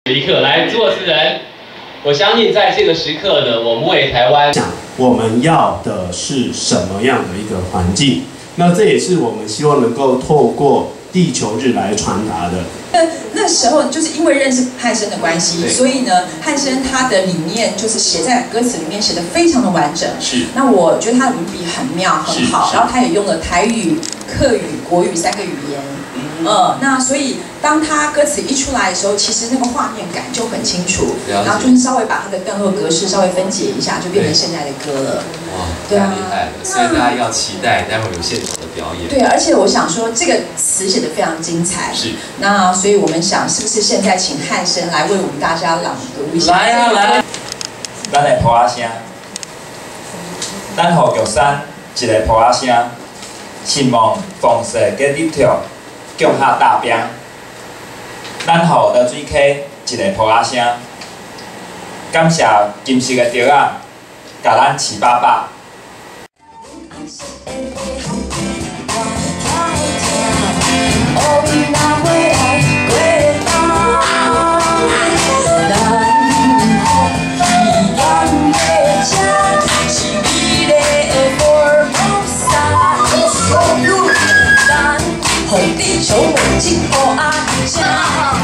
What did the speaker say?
一刻来，作词人，我相信在这个时刻呢，我们为台湾想我们要的是什么样的一个环境？那这也是我们希望能够透过地球日来传达的。 那时候就是因为认识汉生的关系，所以呢，汉生他的理念就是写在歌词里面写得非常的完整。 是。 那我觉得他的文笔很妙，很好，然后他也用了台语、客语、国语3个语言。那所以当他歌词一出来的时候，其实那个画面感就很清楚，然后就是稍微把他的段落格式稍微分解一下，就变成现在的歌了。 哇，太厉害了！所以大家要期待待会有现场的表演。 对，而且我想说这个词写得非常精彩。 是。那所以我们想，是不是现在请汉生来为我们大家朗读一下？ 来啊来！ 咱的抱仔声，咱予玉山一个抱仔声，希望丰盛嘅日头。脚下大饼，咱予落水溪一个抱仔声，感谢金色的稻仔，甲咱饲饱饱。 地球母亲，我爱家。